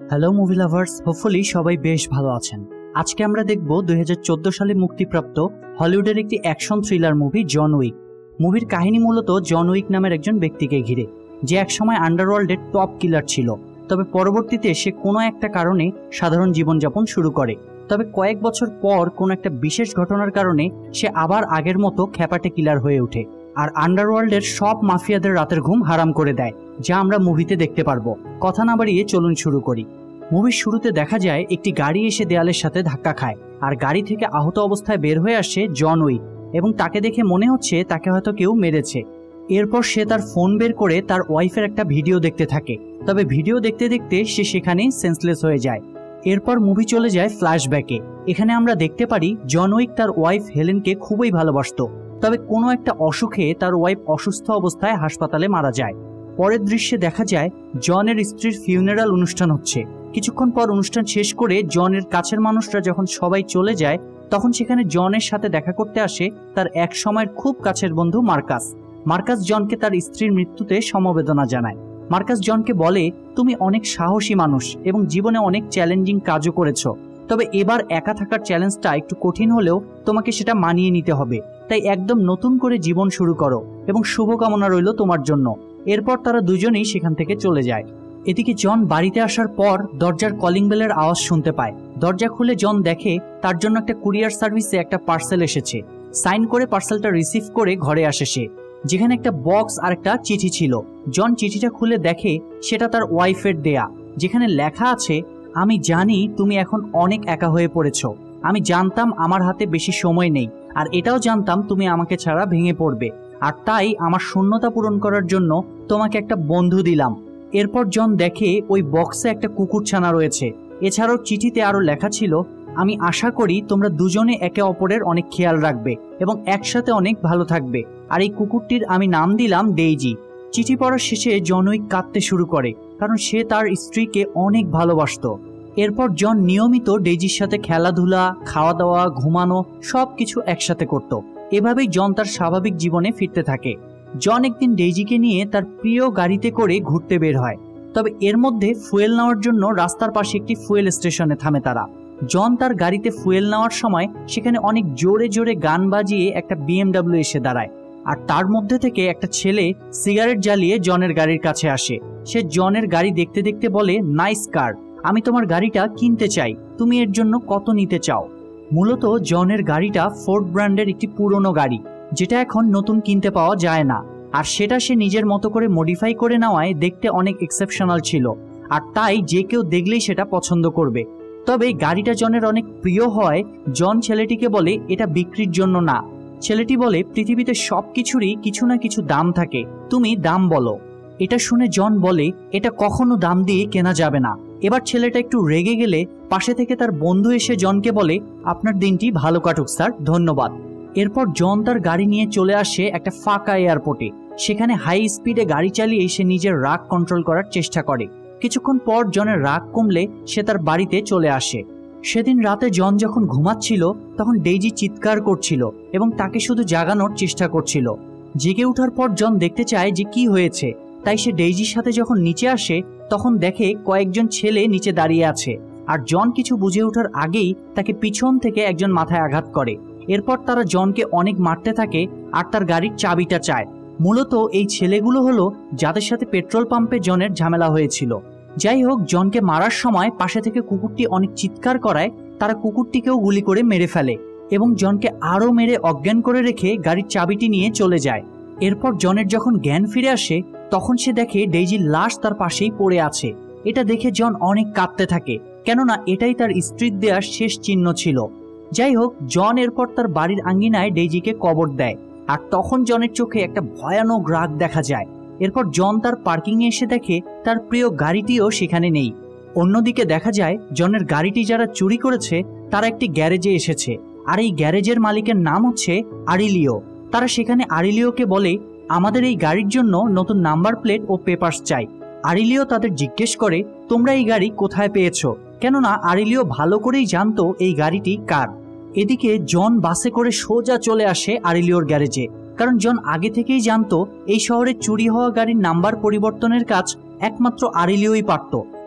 Hello movie lovers, hopefully সবাই বেশ ভালো আছেন। আজকে আমরা দেখব 2014 সালে মুক্তিপ্রাপ্ত হলিউডের একটি action thriller movie John Wick. মুভির কাহিনী মূলত জন উইক নামের একজন ব্যক্তিকে ঘিরে, যে একসময় আন্ডারওয়ার্ল্ডের টপ কিলার ছিল। তবে পরবর্তীতে সে কোনো একটা কারণে সাধারণ জীবনযাপন শুরু করে। তবে কয়েক বছর পর কোনো একটা বিশেষ ঘটনার কারণে সে আবার আগের মতো খ্যাপাটে কিলার হয়ে ওঠে আর আন্ডারওয়ার্ল্ডের সব মাফিয়াদের রাতের ঘুম হারাম করে দেয়, যা আমরা মুভিতে দেখতে পারবো। কথা না বাড়িয়ে চলুন শুরু করি। মুভির শুরুতে দেখা যায় একটি গাড়ি এসে দেয়ালের সাথে ধাক্কা খায় আর গাড়ি থেকে আহত অবস্থায় বের হয়ে আসে জন উইক, এবং তাকে দেখে মনে হচ্ছে তাকে হয়তো কেউ মেরেছে। এরপর সে তার ফোন বের করে তার ওয়াইফের একটা ভিডিও দেখতে থাকে। তবে ভিডিও দেখতে দেখতে সে সেখানেই সেন্সলেস হয়ে যায়। এরপর মুভি চলে যায় ফ্ল্যাশব্যাকে। এখানে আমরা দেখতে পারি জন উইক তার ওয়াইফ হেলেনকে খুবই ভালোবাসতো। তবে কোনো একটা অসুখে তার ওয়াইফ অসুস্থ অবস্থায় হাসপাতালে মারা যায়। পরের দৃশ্যে দেখা যায় জনের স্ত্রীর ফিউনারাল অনুষ্ঠান হচ্ছে। কিছুক্ষণ পর অনুষ্ঠান শেষ করে জনের কাছের মানুষরা যখন সবাই চলে যায়, তখন সেখানে জনের সাথে দেখা করতে আসে তার এক সময়ের খুব কাছের বন্ধু মার্কাস। মার্কাস জনকে তার স্ত্রীর মৃত্যুতে সমবেদনা জানায়। মার্কাস জনকে বলে, তুমি অনেক সাহসী মানুষ এবং জীবনে অনেক চ্যালেঞ্জিং কাজও করেছো। তবে এবার একা থাকার চ্যালেঞ্জটা একটু কঠিন হলেও তোমাকে সেটা মানিয়ে নিতে হবে। তাই একদম নতুন করে জীবন শুরু করো এবং শুভকামনা রইল তোমার জন্য। এরপর তারা দুজনেই সেখান থেকে চলে যায়। এদিকে জন বাড়িতে আসার পর দরজার কলিং বেলের আওয়াজ শুনতে পায়। দরজা খুলে জন দেখে তার জন্য একটা কুরিয়ার সার্ভিসে একটা পার্সেল এসেছে। সাইন করে পার্সেলটা রিসিভ করে ঘরে আসে সে, যেখানে একটা বক্স আর একটা চিঠি ছিল। জন চিঠিটা খুলে দেখে সেটা তার ওয়াইফের দেয়া, যেখানে লেখা আছে, আমি জানি তুমি এখন অনেক একা হয়ে পড়েছ। আমি জানতাম আমার হাতে বেশি সময় নেই, আর এটাও জানতাম তুমি আমাকে ছাড়া ভেঙে পড়বে, আর তাই আমার শূন্যতা পূরণ করার জন্য তোমাকে একটা বন্ধু দিলাম। এরপর জন দেখে ওই বক্সে একটা কুকুরছানা রয়েছে। এছাড়াও চিঠিতে আরো লেখা ছিল, আমি আশা করি তোমরা দুজনে একে অপরের অনেক খেয়াল রাখবে এবং একসাথে অনেক ভালো থাকবে, আর এই কুকুরটির আমি নাম দিলাম ডেইজি। চিঠি পড়ার শেষে জন উইক কাঁদতে শুরু করে, কারণ সে তার স্ত্রীকে অনেক ভালোবাসতো। এরপর জন নিয়মিত ডেইজির সাথে খেলাধুলা, খাওয়া দাওয়া, ঘুমানো সবকিছু একসাথে করত। এভাবেই জন তার স্বাভাবিক জীবনে ফিরতে থাকে। জন একদিন ডেইজিকে নিয়ে তার প্রিয় গাড়িতে করে ঘুরতে বের হয়। তবে এর মধ্যে ফুয়েল নেওয়ার জন্য রাস্তার পাশে একটি ফুয়েল স্টেশনে থামে তারা। জন তার গাড়িতে ফুয়েল নেওয়ার সময় সেখানে অনেক জোরে জোরে গান বাজিয়ে একটা বিএমডাব্লিউ এসে দাঁড়ায়, আর তার মধ্যে থেকে একটা ছেলে সিগারেট জ্বালিয়ে জনের গাড়ির কাছে আসে। সে জনের গাড়ি দেখতে দেখতে বলে, নাইস কার, আমি তোমার গাড়িটা কিনতে চাই, তুমি এর জন্য কত নিতে চাও? মূলত জনের গাড়িটা ফোর্ড ব্র্যান্ডের একটি পুরনো গাড়ি, যেটা এখন নতুন কিনতে পাওয়া যায় না, আর সেটা সে নিজের মতো করে মডিফাই করে নেওয়ায় দেখতে অনেক এক্সেপশনাল ছিল, আর তাই যে কেউ দেখলেই সেটা পছন্দ করবে। তবে গাড়িটা জনের অনেক প্রিয় হয় জন ছেলেটিকে বলে, এটা বিক্রির জন্য না। ছেলেটি বলে, পৃথিবীতে সবকিছুরই কিছু না কিছু দাম থাকে, তুমি দাম বলো। এটা শুনে জন বলে, এটা কখনো দাম দিয়ে কেনা যাবে না। এবার ছেলেটা একটু রেগে গেলে পাশে থেকে তার বন্ধু এসে জনকে বলে, আপনার দিনটি ভালো কাটুক স্যার, ধন্যবাদ। এরপর জন তার গাড়ি নিয়ে চলে আসে একটা ফাঁকা এয়ারপোর্টে। সেখানে হাই স্পিডে গাড়ি চালিয়ে সে নিজের রাগ কন্ট্রোল করার চেষ্টা করে। কিছুক্ষণ পর জনের রাগ কমলে সে তার বাড়িতে চলে আসে। সেদিন রাতে জন যখন ঘুমাচ্ছিল তখন ডেইজি চিৎকার করছিল এবং তাকে শুধু জাগানোর চেষ্টা করছিল। জেগে ওঠার পর জন দেখতে চায় যে কি হয়েছে, তাই সে ডেইজির সাথে যখন নিচে আসে তখন দেখে কয়েকজন ছেলে নিচে দাঁড়িয়ে আছে, আর জন কিছু বুঝে ওঠার আগেই তাকে পিছন থেকে একজন মাথায় আঘাত করে। এরপর তারা জনকে অনেক মারতে থাকে আর তার গাড়ির চাবিটা চায়। মূলত এই ছেলেগুলো হলো যাদের সাথে পেট্রোল পাম্পে জনের ঝামেলা হয়েছিল। যাই হোক, জনকে মারার সময় পাশে থেকে কুকুরটি অনেক চিৎকার করায় তারা কুকুরটিকেও গুলি করে মেরে ফেলে এবং জনকে আরও মেরে অজ্ঞান করে রেখে গাড়ির চাবিটি নিয়ে চলে যায়। এরপর জনের যখন জ্ঞান ফিরে আসে তখন সে দেখে ডেইজির লাশ তার পাশেই পড়ে আছে। এটা দেখে জন অনেক কাঁদতে থাকে, কেননা এটাই তার স্ত্রীর দেওয়ার শেষ চিহ্ন ছিল। যাই হোক, জন এরপর তার বাড়ির আঙ্গিনায় ডেইজিকে কবর দেয়, আর তখন জনের চোখে একটা ভয়ানক রাগ দেখা যায়। এরপর জন তার পার্কিংয়ে এসে দেখে তার প্রিয় গাড়িটিও সেখানে নেই। অন্যদিকে দেখা যায় জনের গাড়িটি যারা চুরি করেছে তারা একটি গ্যারেজে এসেছে, আর এই গ্যারেজের মালিকের নাম হচ্ছে আরিলিও। তারা সেখানে আরিলিওকে বলে, আমাদের এই গাড়ির জন্য নতুন নাম্বার প্লেট ও পেপারস চাই। আরিলিও তাদের জিজ্ঞেস করে, তোমরা এই গাড়ি কোথায় পেয়েছো? কেননা আরিলিও ভালো করেই জানতো এই গাড়িটি কার। এদিকে জন বাসে করে সোজা চলে আসে আরিলিওর গ্যারেজে, কারণ জন আগে থেকেই জানতো এই শহরে চুরি হওয়া গাড়ির নাম্বার পরিবর্তনের কাজ একমাত্র আরিলিওই পারত।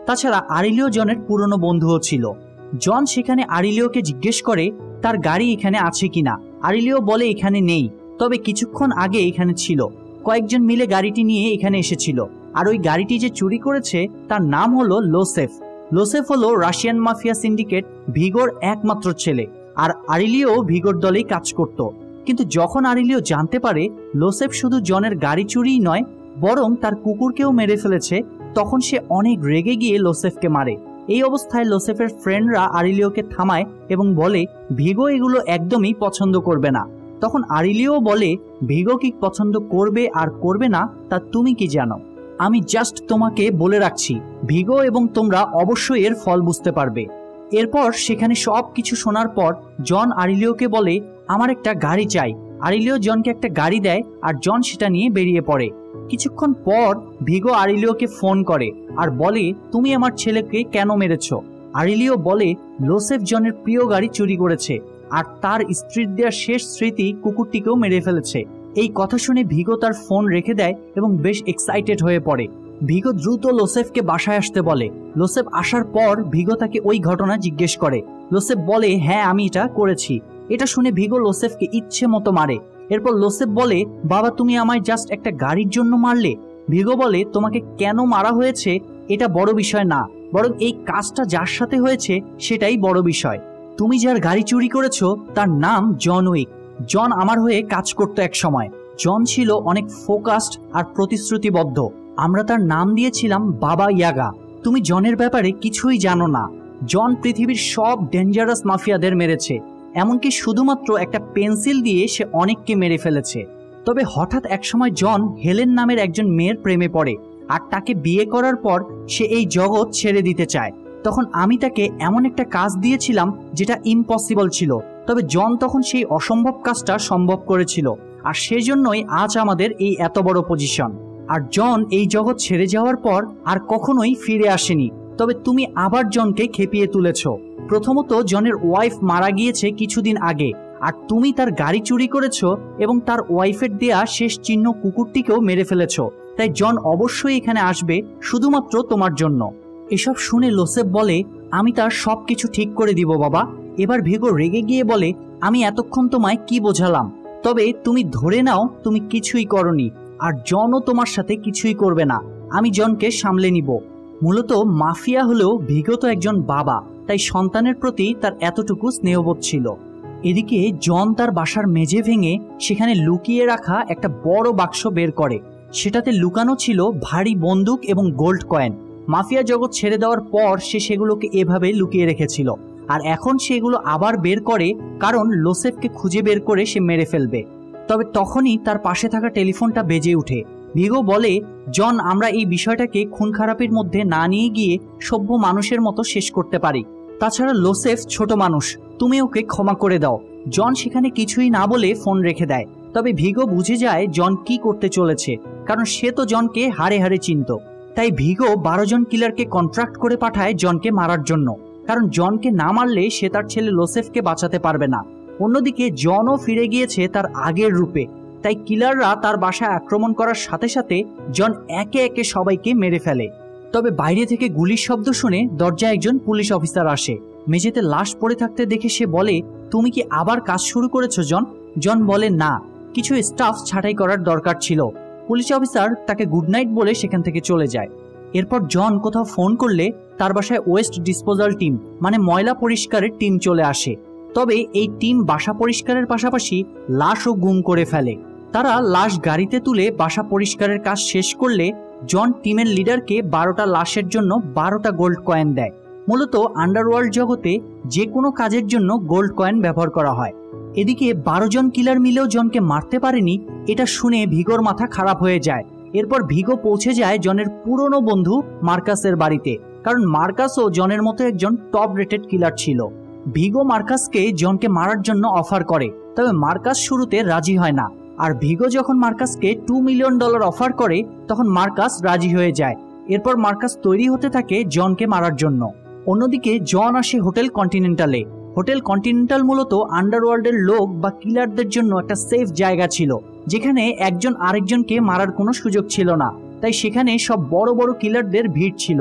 তাছাড়া আরিলিও জনের পুরনো বন্ধুও ছিল। জন সেখানে আরিলিওকে জিজ্ঞেস করে তার গাড়ি এখানে আছে কিনা। আরিলিও বলে এখানে নেই, তবে কিছুক্ষণ আগে এখানে ছিল। কয়েকজন মিলে গাড়িটি নিয়ে এখানে এসেছিল, আর ওই গাড়িটি যে চুরি করেছে তার নাম হলো লোসেফ। লোসেফ হলো রাশিয়ান মাফিয়া সিন্ডিকেট ভিগোর একমাত্র ছেলে, আর আরিলিও ভিগোর দলেই কাজ করত। কিন্তু যখন আরিলিও জানতে পারে লোসেফ শুধু জনের গাড়ি চুরিই নয়, বরং তার কুকুরকেও মেরে ফেলেছে, তখন সে অনেক রেগে গিয়ে লোসেফকে মারে। এই অবস্থায় লোসেফের ফ্রেন্ডরা আরিলিওকে থামায় এবং বলে ভিগো এগুলো একদমই পছন্দ করবে না। তখন আরিলিও বলে ভিগো কি পছন্দ করবে আর করবে না তা তুমি কি জানো? আমি জাস্ট তোমাকে বলে রাখছি, ভিগো এবং তোমরা অবশ্যই এর ফল বুঝতে পারবে। এরপর সেখানে সব কিছু শোনার পর জন আরিলিওকে বলে আমার একটা গাড়ি চাই। আরিলিও জনকে একটা গাড়ি দেয় আর জন সেটা নিয়ে বেরিয়ে পড়ে। কিছুক্ষণ পর ভিগো আরিলিওকে ফোন করে আর বলে তুমি আমার ছেলেকে কেন মেরেছ? আরিলিও বলে লোসেফ জনের প্রিয় গাড়ি চুরি করেছে আর তার স্ত্রীর দেওয়া শেষ স্মৃতি কুকুরটিকেও মেরে ফেলেছে। এই কথা শুনে ভিগো তার ফোন রেখে দেয় এবং বেশ এক্সাইটেড হয়ে পড়ে। ভিগো দ্রুত লোসেফকে বাসায় আসতে বলে। লোসেফ আসার পর ভিগো তাকে ওই ঘটনা জিজ্ঞেস করে। লোসেফ বলে হ্যাঁ আমি এটা করেছি। এটা শুনে ভিগো লোসেফকে ইচ্ছে মতো মারে। এরপর লোসেফ বলে বাবা তুমি আমায় জাস্ট একটা গাড়ির জন্য মারলে? ভিগো বলে তোমাকে কেন মারা হয়েছে এটা বড় বিষয় না, বরং এই কাজটা যার সাথে হয়েছে সেটাই বড় বিষয়। তুমি যার গাড়ি চুরি করেছো তার নাম জন উইক। জন আমার হয়ে কাজ করতো এক সময়। জন ছিল অনেক ফোকাসড আর প্রতিশ্রুতিবদ্ধ। আমরা তার নাম দিয়েছিলাম বাবা ইয়াগা। তুমি জনের ব্যাপারে কিছুই জানো না। জন পৃথিবীর সব ডেঞ্জারাস মাফিয়াদের মেরেছে, এমনকি শুধুমাত্র একটা পেন্সিল দিয়ে সে অনেককে মেরে ফেলেছে। তবে হঠাৎ একসময় জন হেলেন নামের একজন মেয়ের প্রেমে পড়ে আর তাকে বিয়ে করার পর সে এই জগৎ ছেড়ে দিতে চায়। তখন আমি তাকে এমন একটা কাজ দিয়েছিলাম যেটা ইম্পসিবল ছিল, তবে জন তখন সেই অসম্ভব কাজটা সম্ভব করেছিল, আর সেজন্যই আজ আমাদের এই এত বড় পজিশন। আর জন এই জগৎ ছেড়ে যাওয়ার পর আর কখনোই ফিরে আসেনি। তবে তুমি আবার জনকে খেপিয়ে তুলেছ। প্রথমত জনের ওয়াইফ মারা গিয়েছে কিছুদিন আগে, আর তুমি তার গাড়ি চুরি করেছো এবং তার ওয়াইফের দেয়া শেষ চিহ্ন কুকুরটিকেও মেরে ফেলেছো। তাই জন অবশ্যই এখানে আসবে শুধুমাত্র তোমার জন্য। এসব শুনে লোসেফ বলে আমি তার সবকিছু ঠিক করে দিব বাবা। এবার ভিগো রেগে গিয়ে বলে আমি এতক্ষণ তোমায় কি বোঝালাম, তবে তুমি ধরে নাও তুমি কিছুই করনি, আর জনও তোমার সাথে কিছুই করবে না। আমি জনকে সামলে নিব। মূলত মাফিয়া হলেও ভিগো তো একজন বাবা, তাই সন্তানের প্রতি তার এতটুকু স্নেহবোধ ছিল। এদিকে জন তার বাসার মেঝে ভেঙে সেখানে লুকিয়ে রাখা একটা বড় বাক্স বের করে। সেটাতে লুকানো ছিল ভারী বন্দুক এবং গোল্ড কয়েন। মাফিয়া জগৎ ছেড়ে দেওয়ার পর সে সেগুলোকে এভাবে লুকিয়ে রেখেছিল, আর এখন সেগুলো আবার বের করে, কারণ লোসেফকে খুঁজে বের করে সে মেরে ফেলবে। তবে তখনই তার পাশে থাকা টেলিফোনটা বেজে ওঠে। ভিগো বলে জন আমরা এই বিষয়টাকে খুন খারাপের মধ্যে না নিয়ে গিয়ে সভ্য মানুষের মতো শেষ করতে পারি। তাছাড়া লোসেফ ছোট মানুষ, তুমি ওকে ক্ষমা করে দাও। জন সেখানে কিছুই না বলে ফোন রেখে দেয়। তবে ভিগো বুঝে যায় জন কি করতে চলেছে, কারণ সে তো জনকে হাড়ে হাড়ে চিনত। তাই ভিগো 12 জন কিলারকে কন্ট্রাক্ট করে পাঠায় জনকে মারার জন্য, কারণ জনকে না মারলে সে তার ছেলে লোসেফকে বাঁচাতে পারবে না। অন্যদিকে জনও ফিরে গিয়েছে তার আগের রূপে, তাই কিলাররা তার বাসায় আক্রমণ করার সাথে সাথে জন একে একে সবাইকে মেরে ফেলে। তবে বাইরে থেকে গুলির শব্দ শুনে দরজায় একজন পুলিশ অফিসার আসে। মেঝেতে লাশ পড়ে থাকতে দেখে সে বলে তুমি কি আবার কাজ শুরু করেছো জন? জন বলে না, কিছু স্টাফ ছাঁটাই করার দরকার ছিল। পুলিশ অফিসার তাকে গুড নাইট বলে সেখান থেকে চলে যায়। এরপর জন কোথাও ফোন করলে তার বাসায় ওয়েস্ট ডিসপোজাল টিম মানে ময়লা পরিষ্কারের টিম চলে আসে। তবে এই টিম বাসা পরিষ্কারের পাশাপাশি লাশও গুম করে ফেলে। তারা লাশ গাড়িতে তুলে বাসা পরিষ্কারের কাজ শেষ করলে জন টিমের লিডারকে 12টা লাশের জন্য 12টা গোল্ড কয়েন দেয়। মূলত আন্ডারওয়ার্ল্ড জগতে যে কোনো কাজের জন্য গোল্ড কয়েন ব্যবহার করা হয়। এদিকে 12 জন কিলার মিলেও জনকে মারতে পারেনি, এটা শুনে ভিগোর মাথা খারাপ হয়ে যায়। এরপর ভিগো পৌঁছে যায় জনের পুরনো বন্ধু মার্কাসের বাড়িতে, কারণ মার্কাসও জনের মতো একজন টপ রেটেড কিলার ছিল। ভিগো মার্কাসকে জনকে মারার জন্য অফার করে, তবে মার্কাস শুরুতে রাজি হয় না। আর ভিগো যখন মার্কাসকে $2 মিলিয়ন অফার করে তখন মার্কাস রাজি হয়ে যায়। এরপর মার্কাস তৈরি হতে থাকে জনকে মারার জন্য। অন্যদিকে জন আসে হোটেল কন্টিনেন্টালে। হোটেল কন্টিনেন্টাল মূলত আন্ডারওয়ার্ল্ডের লোক বা কিলারদের জন্য একটা সেফ জায়গা ছিল, যেখানে একজন আরেকজনকে মারার কোনো সুযোগ ছিল না। তাই সেখানে সব বড় বড় কিলারদের ভিড় ছিল।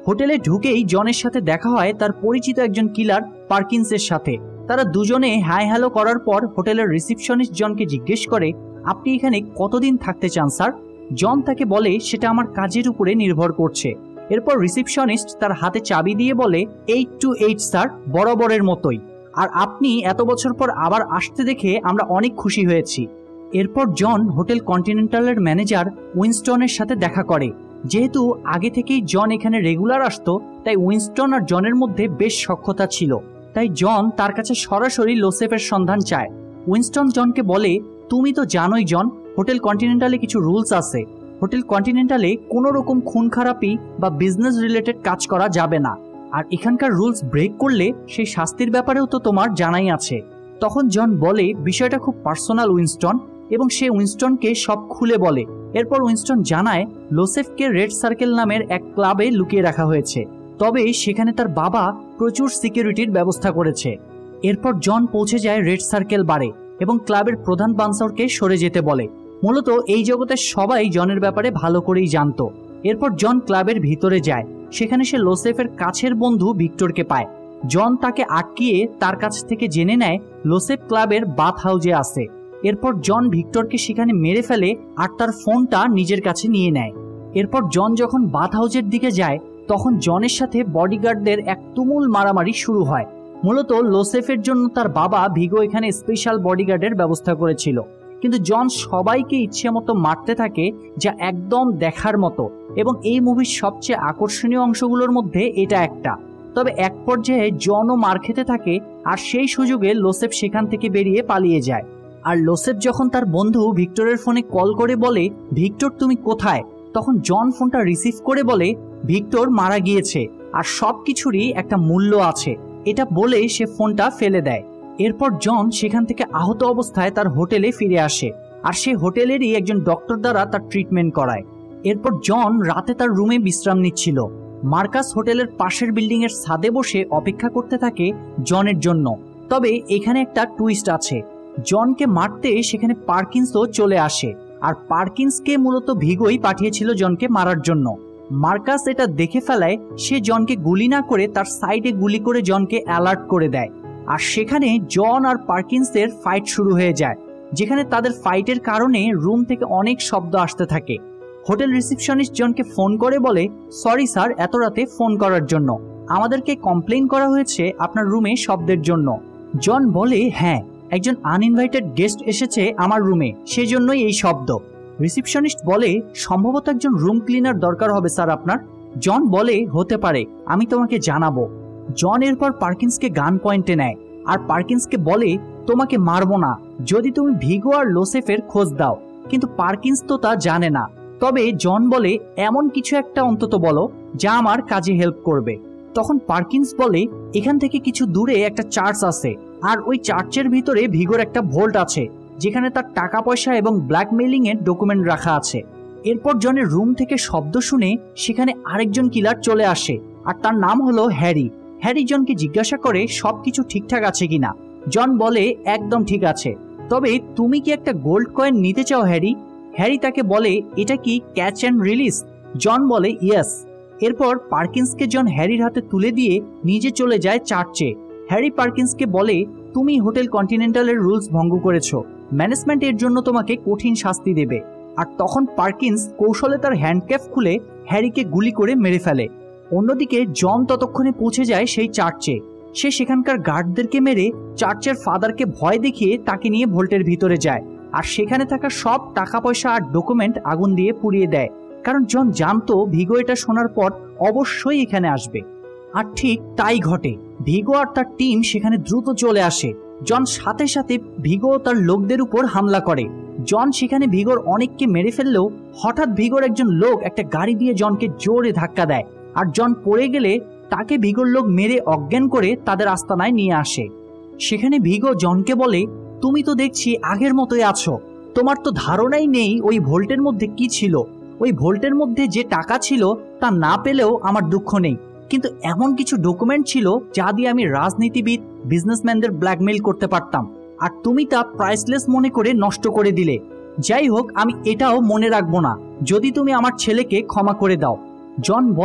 হোটেলে ঢুকেই জনের সাথে দেখা হয় তার পরিচিত একজন কিলার পার্কিন্সের সাথে। তারা দুজনে হাই হ্যালো করার পর হোটেলের রিসিপশনিস্ট জনকে জিজ্ঞেস করে, আপনি এখানে কতদিন থাকতে চান স্যার? জন তাকে বলে সেটা আমার কাজের উপরে নির্ভর করছে। এরপর রিসিপশনিস্ট তার হাতে চাবি দিয়ে বলে 8 to 8 স্যার, বরাবরের মতোই। আর আপনি এত বছর পর আবার আসতে দেখে আমরা অনেক খুশি হয়েছি। এরপর জন হোটেল কন্টিনেন্টালের ম্যানেজার উইনস্টনের সাথে দেখা করে। যেহেতু আগে থেকেই জন এখানে রেগুলার আসতো, তাই উইনস্টন আর জনের মধ্যে বেশ সখ্যতা ছিল। তাই জন তার কাছে সরাসরি লোসেফের সন্ধান চায়। উইনস্টন জনকে বলে, তুমি তো জানোই জন, হোটেল কন্টিনেন্টালে কিছু রুলস আছে। হোটেল কন্টিনেন্টালে কোনো রকম খুন খারাপি বা বিজনেস রিলেটেড কাজ করা যাবে না। আর এখানকার রুলস ব্রেক করলে সেই শাস্তির ব্যাপারেও তো তোমার জানাই আছে। তখন জন বলে, বিষয়টা খুব পার্সোনাল উইনস্টন, এবং সে উইনস্টনকে সব খুলে বলে। এরপর উইনস্টন জানায় লোসেফকে রেড সার্কেল নামের এক ক্লাবে লুকিয়ে রাখা হয়েছে, তবে সেখানে তার বাবা প্রচুর সিকিউরিটির ব্যবস্থা করেছে। এরপর জন পৌঁছে যায় রেড সার্কেল বারে এবং ক্লাবের প্রধান বাউন্সারকে সরে যেতে বলে। মূলত এই জগতের সবাই জনের ব্যাপারে ভালো করেই জানতো। এরপর জন ক্লাবের ভিতরে যায়। সেখানে সে লোসেফের কাছের বন্ধু ভিক্টরকে পায়। জন তাকে আটকিয়ে তার কাছ থেকে জেনে নেয় লোসেফ ক্লাবের বাথ হাউজে আছে। এরপর জন ভিক্টরকে সেখানে মেরে ফেলে আর তার ফোনটা নিজের কাছে নিয়ে নেয়। এরপর জন যখন বাথ হাউজের দিকে যায়, তখন জনের সাথে বডিগার্ডদের এক তুমুল মারামারি শুরু হয়। মূলত লোসেফের জন্য তার বাবা ভিগো এখানে স্পেশাল বডিগার্ডের ব্যবস্থা করেছিল, কিন্তু জন সবাইকে ইচ্ছে মতো মারতে থাকে, যা একদম দেখার মতো। এবং এই মুভির সবচেয়ে আকর্ষণীয় অংশগুলোর মধ্যে এটা একটা। তবে এক পর্যায়ে জনও মার খেতে থাকে, আর সেই সুযোগে লোসেফ সেখান থেকে বেরিয়ে পালিয়ে যায়। আর লোসেফ যখন তার বন্ধু ভিক্টরের ফোনে কল করে বলে, ভিক্টর তুমি কোথায়, তখন জন ফোনটা রিসিভ করে বলে, ভিক্টর মারা গিয়েছে আর সবকিছুরই একটা মূল্য আছে, এটা বলে সে ফোনটা ফেলে দেয়। এরপর জন সেখান থেকে আহত অবস্থায় তার হোটেলে ফিরে আসে, আর সে হোটেলেরই একজন ডক্টর দ্বারা তার ট্রিটমেন্ট করায়। এরপর জন রাতে তার রুমে বিশ্রাম নিচ্ছিল। মার্কাস হোটেলের পাশের বিল্ডিং এর ছাদে বসে অপেক্ষা করতে থাকে জনের জন্য। তবে এখানে একটা টুইস্ট আছে। জনকে মারতে সেখানে পার্কিন্সও চলে আসে, আর পার্কিন্সকে মূলত ভিগোই পাঠিয়েছিল জনকে মারার জন্য। মার্কাস এটা দেখে ফেলায় সে জনকে গুলি না করে তার সাইডে গুলি করে জনকে অ্যালার্ট করে দেয়। আর সেখানে জন আর পার্কিন্সের ফাইট শুরু হয়ে যায়, যেখানে তাদের ফাইটের কারণে রুম থেকে অনেক শব্দ আসতে থাকে। হোটেল রিসিপশনিস্ট জনকে ফোন করে বলে, সরি স্যার এত রাতে ফোন করার জন্য, আমাদেরকে কমপ্লেইন করা হয়েছে আপনার রুমে শব্দের জন্য। জন বলে, হ্যাঁ, একজন আনইনভাইটেড গেস্ট এসেছে আমার রুমে, সেজন্যই এই শব্দ। রিসিপশনিস্ট বলে, সম্ভবত একজন রুম ক্লিনার দরকার হবে স্যার আপনার। জন বলে, হতে পারে, আমি তোমাকে জানাবো। জন এরপর পার্কিন্সকে গান পয়েন্টে নেয় আর পার্কিন্সকে বলে, তোমাকে মারবো না যদি তুমি ভিগো আর লোসেফের খোঁজ দাও। কিন্তু পার্কিন্স তো তা জানে না। তবে জন বলে, এমন কিছু একটা অন্তত বলো যা আমার কাজে হেল্প করবে। তখন পার্কিন্স বলে, এখান থেকে কিছু দূরে একটা চার্চ আছে, আর ওই চার্চের ভিতরে ভিগোর একটা ভোল্ট আছে, যেখানে তার টাকা পয়সা এবং ব্ল্যাকমেইলিং এর ডকুমেন্ট রাখা আছে। এরপর জনের রুম থেকে শব্দ শুনে সেখানে আরেকজন কিলার চলে আসে, আর তার নাম হলো হ্যারি। হ্যারি জনকে জিজ্ঞাসা করে সবকিছু ঠিকঠাক আছে কিনা। জন বলে, একদম ঠিক আছে, তবে তুমি কি একটা গোল্ড কয়েন নিতে চাও হ্যারি? হ্যারি তাকে বলে, এটা কি ক্যাচ অ্যান্ড রিলিজ? জন বলে, ইয়েস। এরপর পার্কিন্সকে জন হ্যারির হাতে তুলে দিয়ে নিজে চলে যায় চার্চে। হ্যারি পার্কিন্সকে বলে, তুমি হোটেল কন্টিনেন্টালের রুলস ভঙ্গ করেছো, ম্যানেজমেন্ট এর জন্য তোমাকে কঠিন শাস্তি দেবে। আর তখন পার্কিন্স কৌশলে তার হ্যান্ডক্যাপ খুলে হ্যারিকে গুলি করে মেরে ফেলে। অন্যদিকে জন ততক্ষণে পৌঁছে যায় সেই চার্চে। সে সেখানকার গার্ডদেরকে মেরে চার্চের ফাদারকে ভয় দেখিয়ে তাকে নিয়ে ভোল্টের ভিতরে যায়, আর সেখানে থাকা সব টাকা পয়সা আর ডকুমেন্ট আগুন দিয়ে পুড়িয়ে দেয়, কারণ জন জানতো ভিগো এটা শোনার পর অবশ্যই এখানে আসবে। আর ঠিক তাই ঘটে। ভিগো আর তার টিম সেখানে দ্রুত চলে আসে। জন সাথে সাথে ভিগো তার লোকদের উপর হামলা করে। জন সেখানে ভিগোর অনেককে মেরে ফেললেও হঠাৎ ভিগোর একজন লোক একটা গাড়ি দিয়ে জনকে জোরে ধাক্কা দেয়, আর জন পড়ে গেলে তাকে ভিগোর লোক মেরে অজ্ঞান করে তাদের আস্তানায় নিয়ে আসে। সেখানে ভিগো জনকে বলে, তুমি তো দেখছি আগের মতোই আছো, তোমার তো ধারণাই নেই ওই ভোল্টের মধ্যে কি ছিল। ওই ভোল্টের মধ্যে যে টাকা ছিল তা না পেলেও আমার দুঃখ নেই, কিন্তু এমন কিছু ডকুমেন্ট ছিল যা দিয়ে আমি রাজনীতিবিদ বিজনেসম্যানদের ব্ল্যাকমেইল করতে পারতাম, আর তুমি তা প্রাইসলেস মনে করে নষ্ট করে দিলে। যাই হোক, আমি এটাও মনে রাখবো না যদি তুমি আমার ছেলেকে ক্ষমা করে দাও। জন বলে,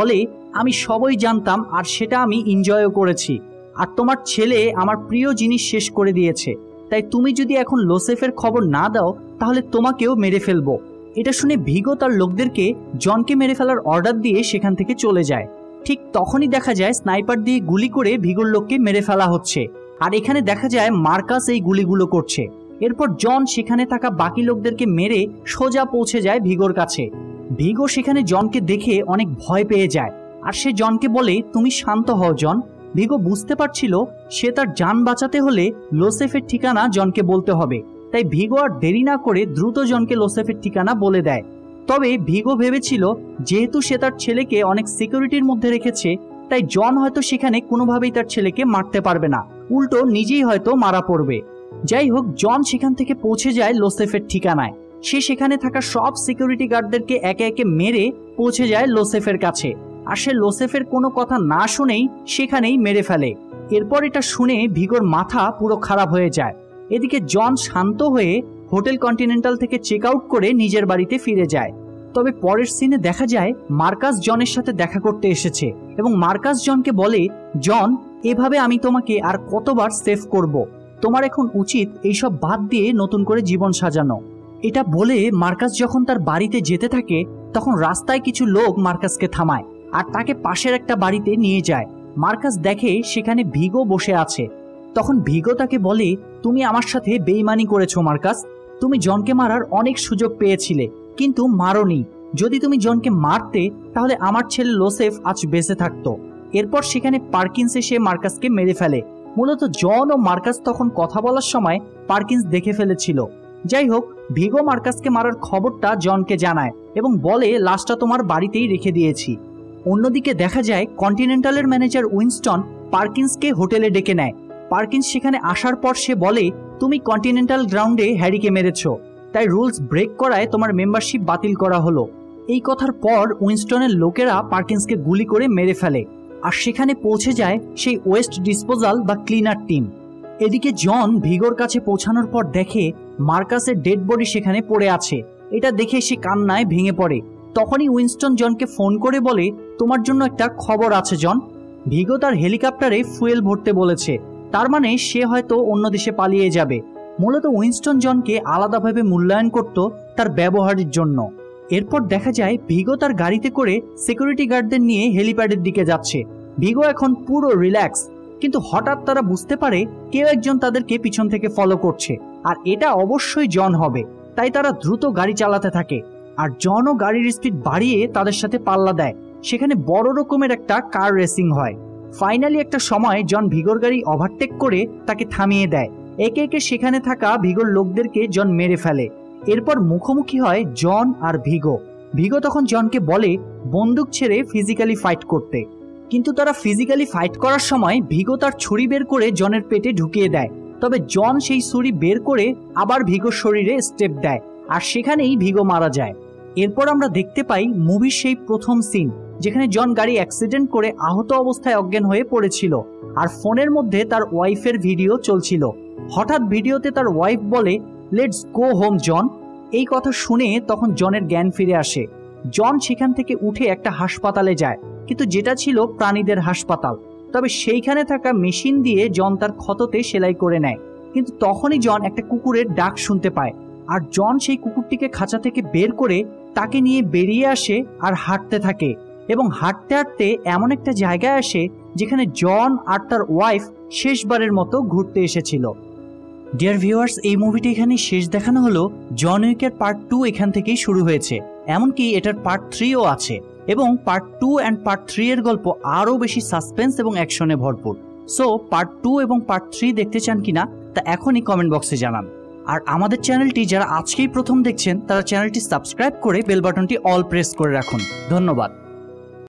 আমি সবই জানতাম আর সেটা আমি এনজয়ও করেছি। আর তোমার ছেলে আমার প্রিয় জিনিস শেষ করে দিয়েছে, তাই তুমি যদি এখন লোসেফের খবর না দাও তাহলে তোমাকেও মেরে ফেলবো। এটা শুনে ভিগো তার লোকদেরকে জনকে মেরে ফেলার অর্ডার দিয়ে সেখান থেকে চলে যায়। ঠিক তখনই দেখা যায় স্নাইপার দিয়ে গুলি করে ভিগোর লোককে মেরে ফেলা হচ্ছে, আর এখানে দেখা যায় মার্কাস এই গুলিগুলো করছে। এরপর জন সেখানে থাকা বাকি লোকদেরকে মেরে সোজা পৌঁছে যায় ভিগোর কাছে। ভিগো সেখানে জনকে দেখে অনেক ভয় পেয়ে যায়, আর সে জনকে বলে, তুমি শান্ত হও জন। ভিগো বুঝতে পারছিল সে তার জান বাঁচাতে হলে লোসেফের ঠিকানা জনকে বলতে হবে, তাই ভিগো আর দেরি না করে দ্রুত জনকে লোসেফের ঠিকানা বলে দেয়। তবে ভিগো ভেবেছিল যেহেতু সে তার ছেলেকে অনেক সিকিউরিটির মধ্যে রেখেছে, তাই জন হয়তো সেখানে কোনোভাবেই তার ছেলেকে মারতে পারবে না, উল্টো নিজেই হয়তো মারা পড়বে। যাই হোক, জন সেখান থেকে পৌঁছে যায় লোসেফের ঠিকানায়। সে সেখানে থাকা সব সিকিউরিটি গার্ডদেরকে একে একে মেরে পৌঁছে যায় লোসেফের কাছে, আর সে লোসেফের কোনো কথা না শুনেই সেখানেই মেরে ফেলে। এরপর এটা শুনে ভিগোর মাথা পুরো খারাপ হয়ে যায়। এদিকে জন শান্ত হয়ে হোটেল কন্টিনেন্টাল থেকে চেক আউট করে নিজের বাড়িতে ফিরে যায়। তবে পরের সিনে দেখা যায় মার্কাস জনের সাথে দেখা করতে এসেছে এবং মার্কাস জনকে বলে, জন, এভাবে আমি তোমাকে আর কতবার সেভ করব, তোমার এখন উচিত এইসব বাদ দিয়ে নতুন করে জীবন সাজানো। এটা বলে মার্কাস যখন তার বাড়িতে যেতে থাকে তখন রাস্তায় কিছু লোক মার্কাসকে থামায় আর তাকে পাশের একটা বাড়িতে নিয়ে যায়। মার্কাস দেখে সেখানে ভিগো বসে আছে। তখন ভিগো তাকে বলে, তুমি আমার সাথে বেইমানি করেছো মার্কাস, তুমি জনকে মারার অনেক সুযোগ পেয়েছিলে কিন্তু মারোনি। যদি তুমি জনকে মারতে তাহলে আমার ছেলে লোসেফ আজ বেঁচে থাকতো। এরপর সেখানে পার্কিন্স এসে মার্কাসকে মেরে ফেলে। মূলত জন ও মার্কাস তখন কথা বলার সময় পার্কিন্স দেখে ফেলেছিল। যাই হোক, ভিগো মার্কাসকে মারার খবরটা জনকে জানায় এবং বলে, লাশটা তোমার বাড়িতেই রেখে দিয়েছি। অন্যদিকে দেখা যায় কন্টিনেন্টালের ম্যানেজার উইনস্টন পার্কিন্সকে হোটেলে ডেকে নেয়। পার্কিন্স সেখানে আসার পর সে বলে, তুমি কন্টিনেন্টাল গ্রাউন্ডে হ্যারিকে মেরেছ, তাই রুলস ব্রেক করায় তোমার মেম্বারশিপ বাতিল করা হলো। এই কথার পর উইনস্টনের লোকেরা পার্কিন্সকে গুলি করে মেরে ফেলে, আর সেখানে পৌঁছে যায় সেই ওয়েস্ট ডিসপোজাল বা ক্লিনার টিম। এদিকে জন ভিগোর কাছে পৌঁছানোর পর দেখে মার্কাসের ডেড বডি সেখানে পড়ে আছে। এটা দেখে সে কান্নায় ভেঙে পড়ে। তখনই উইনস্টন জনকে ফোন করে বলে, তোমার জন্য একটা খবর আছে জন, ভিগো তার হেলিকপ্টারে ফুয়েল ভরতে বলেছে, তার মানে সে হয়তো অন্য দেশে পালিয়ে যাবে। মূলত উইনস্টন জনকে আলাদাভাবে মূল্যায়ন করত তার ব্যবহারের জন্য। এরপর দেখা যায় ভিগো তার গাড়িতে করে সিকিউরিটি গার্ডদের নিয়ে হেলিপ্যাডের দিকে যাচ্ছে। ভিগো এখন পুরো রিল্যাক্স, কিন্তু হঠাৎ তারা বুঝতে পারে কেউ একজন তাদেরকে পিছন থেকে ফলো করছে, আর এটা অবশ্যই জন হবে। তাই তারা দ্রুত গাড়ি চালাতে থাকে, আর জনও গাড়ির স্পিড বাড়িয়ে তাদের সাথে পাল্লা দেয়। সেখানে বড় রকমের একটা কার রেসিং হয়। ফাইনালি একটা সময় জন ভিগোর গাড়ি ওভারটেক করে তাকে থামিয়ে দেয়। একে একে সেখানে থাকা ভিগোর লোকদেরকে জন মেরে ফেলে। এরপর মুখোমুখি হয় জন আর ভিগো। ভিগো তখন জনকে বলে বন্দুক ছেড়ে ফিজিক্যালি ফাইট করতে, কিন্তু তারা ফিজিক্যালি ফাইট করার সময় ভিগো তার ছুরি বের করে জনের পেটে ঢুকিয়ে দেয়। তবে জন সেই ছুরি বের করে আবার ভিগোর শরীরে স্টেপ দেয়, আর সেখানেই ভিগো মারা যায়। এরপর আমরা দেখতে পাই মুভির সেই প্রথম সিন, যেখানে জন গাড়ি অ্যাক্সিডেন্ট করে আহত অবস্থায় অজ্ঞান হয়ে পড়েছিল, আর ফোনের মধ্যে তার ওয়াইফের ভিডিও চলছিল। হঠাৎ ভিডিওতে তার ওয়াইফ বলে, লেটস গো হোম জন। এই কথা শুনে তখন জনের জ্ঞান ফিরে আসে। জন সেখান থেকে উঠে একটা হাসপাতালে যায়, কিন্তু যেটা ছিল প্রাণীদের হাসপাতাল। তবে সেইখানে থাকা মেশিন দিয়ে জন তার ক্ষততে সেলাই করে নেয়। কিন্তু তখনই জন একটা কুকুরের ডাক শুনতে পায়, আর জন সেই কুকুরটিকে খাঁচা থেকে বের করে তাকে নিয়ে বেরিয়ে আসে আর হাঁটতে থাকে, এবং হাঁটতে হাঁটতে এমন একটা জায়গায় আসে যেখানে জন আর তার ওয়াইফ শেষবারের মতো ঘুরতে এসেছিল। ডিয়ার ভিউয়ার্স, এই মুভিটি এখানে শেষ দেখানো হলো। জন উইকের পার্ট 2 এখান থেকেই শুরু হয়েছে, এমনকি এটার পার্ট 3ও আছে, এবং পার্ট 2 অ্যান্ড পার্ট 3 এর গল্প আরও বেশি সাসপেন্স এবং অ্যাকশনে ভরপুর। সো পার্ট 2 এবং পার্ট 3 দেখতে চান কিনা তা এখনই কমেন্ট বক্সে জানান। আর আমাদের চ্যানেলটি যারা আজকেই প্রথম দেখছেন তারা চ্যানেলটি সাবস্ক্রাইব করে বেল বাটনটি অল প্রেস করে রাখুন। ধন্যবাদ।